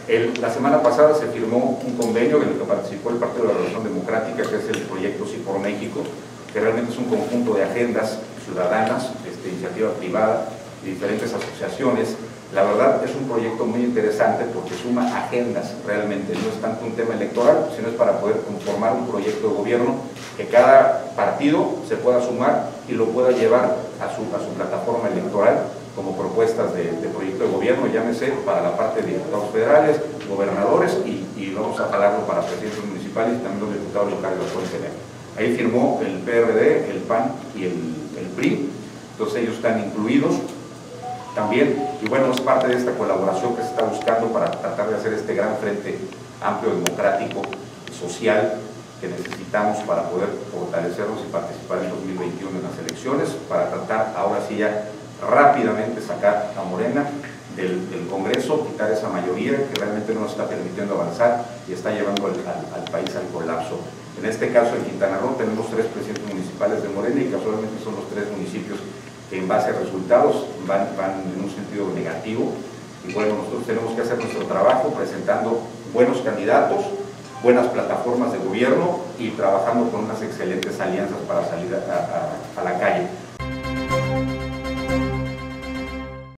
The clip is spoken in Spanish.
La semana pasada se firmó un convenio en el que participó el Partido de la Revolución Democrática, que es el proyecto Sí por México, que realmente es un conjunto de agendas ciudadanas, iniciativa privada, de diferentes asociaciones. La verdad es un proyecto muy interesante porque suma agendas realmente, no es tanto un tema electoral, sino es para poder conformar un proyecto de gobierno que cada partido se pueda sumar y lo pueda llevar a su plataforma electoral como propuestas de proyecto de gobierno, llámese para la parte de diputados federales, gobernadores y vamos a jalarlo para presidentes municipales y también los diputados locales lo pueden tener. Ahí firmó el PRD, el PAN y el PRI, entonces ellos están incluidos también, y bueno, es parte de esta colaboración que se está buscando para tratar de hacer este gran frente amplio, democrático, social que necesitamos para poder fortalecernos y participar en 2021 en las elecciones, para tratar ahora sí ya rápidamente sacar a Morena del Congreso, quitar esa mayoría que realmente no nos está permitiendo avanzar y está llevando al país al colapso. En este caso en Quintana Roo tenemos 3 presidentes municipales de Morena y casualmente son los 3 municipios que en base a resultados van en un sentido negativo, y bueno, nosotros tenemos que hacer nuestro trabajo presentando buenos candidatos, buenas plataformas de gobierno y trabajando con unas excelentes alianzas para salir a la calle.